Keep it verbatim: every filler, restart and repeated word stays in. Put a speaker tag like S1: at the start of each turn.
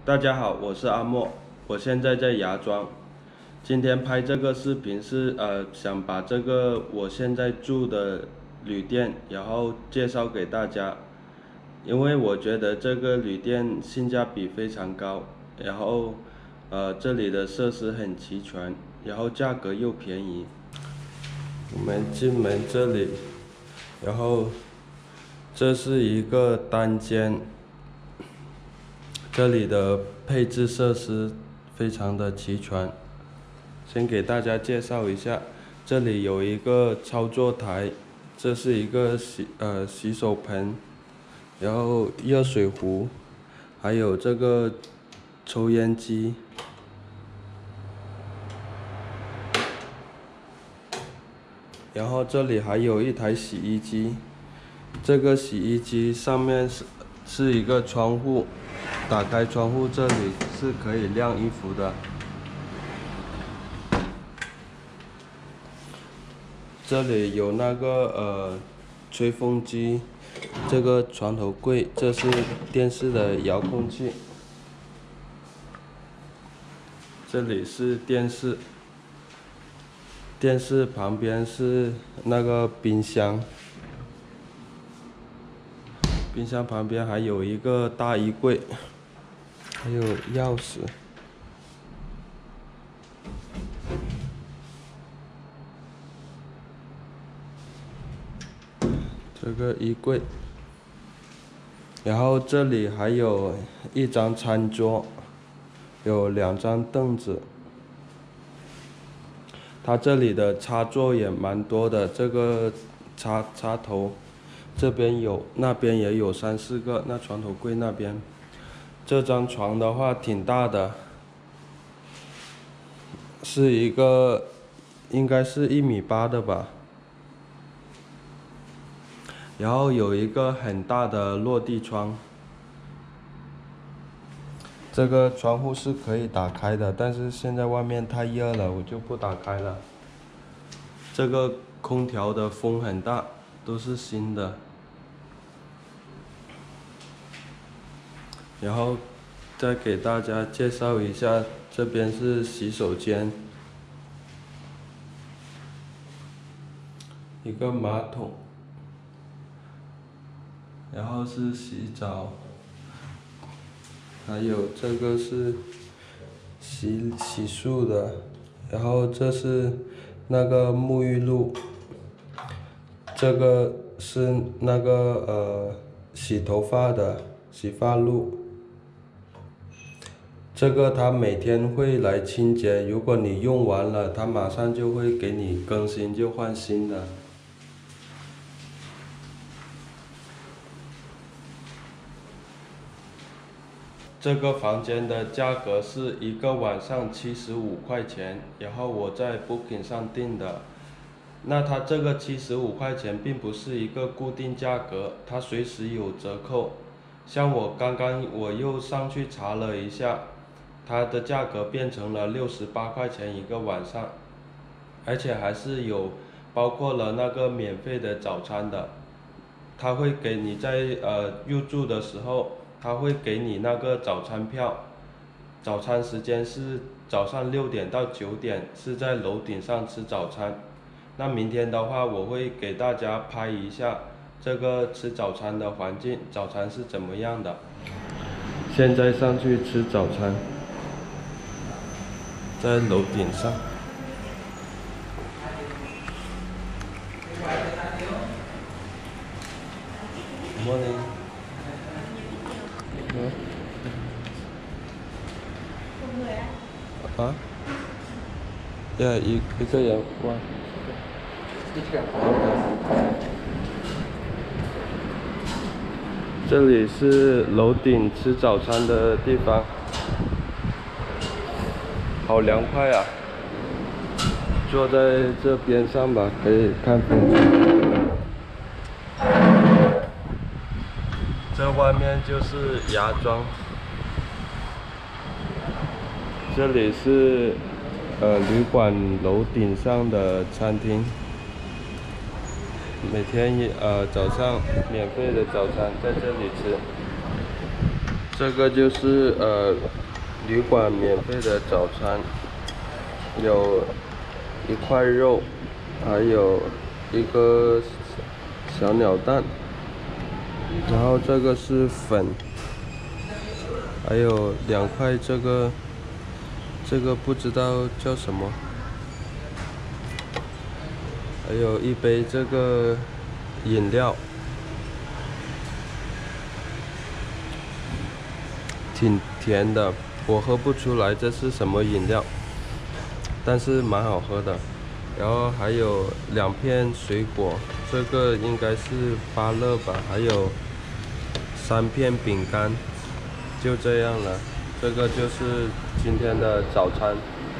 S1: 大家好，我是阿莫，我现在在芽庄。今天拍这个视频是呃想把这个我现在住的旅店，然后介绍给大家，因为我觉得这个旅店性价比非常高，然后呃这里的设施很齐全，然后价格又便宜。我们进门这里，然后这是一个单间。这里的配置设施非常的齐全，先给大家介绍一下，这里有一个操作台，这是一个洗呃洗手盆，然后热水壶，还有这个抽烟机，然后这里还有一台洗衣机，这个洗衣机上面是是一个窗户。打开窗户，这里是可以晾衣服的。这里有那个呃吹风机，这个床头柜，这是电视的遥控器。这里是电视，电视旁边是那个冰箱，冰箱旁边还有一个大衣柜。还有钥匙，这个衣柜，然后这里还有一张餐桌，有两张凳子。它这里的插座也蛮多的，这个插插头，这边有，那边也有三四个，那床头柜那边。这张床的话挺大的，是一个应该是一米八的吧。然后有一个很大的落地窗，这个窗户是可以打开的，但是现在外面太热了，我就不打开了。这个空调的风很大，都是新的。然后再给大家介绍一下，这边是洗手间，一个马桶，然后是洗澡，还有这个是洗洗漱的，然后这是那个沐浴露，这个是那个呃洗头发的洗发露。这个他每天会来清洁，如果你用完了，他马上就会给你更新，就换新的。这个房间的价格是一个晚上七十五块钱，然后我在 Booking 上订的。那它这个七十五块钱并不是一个固定价格，它随时有折扣。像我刚刚我又上去查了一下。它的价格变成了六十八块钱一个晚上，而且还是有包括了那个免费的早餐的。他会给你在呃入住的时候，他会给你那个早餐票，早餐时间是早上六点到九点，是在楼顶上吃早餐。那明天的话，我会给大家拍一下这个吃早餐的环境，早餐是怎么样的。现在上去吃早餐。在楼顶上，莫宁，嗯，啊，呀，一一个人哇，这里是楼顶吃早餐的地方。好凉快啊！坐在这边上吧，可以看风景。这外面就是芽庄，这里是呃旅馆楼顶上的餐厅，每天呃早上免费的早餐在这里吃。 这个就是呃旅馆免费的早餐，有一块肉，还有一个小鸟蛋，然后这个是粉，还有两块这个这个不知道叫什么，还有一杯这个饮料。挺甜的，我喝不出来这是什么饮料，但是蛮好喝的。然后还有两片水果，这个应该是芭乐吧，还有三片饼干，就这样了。这个就是今天的早餐。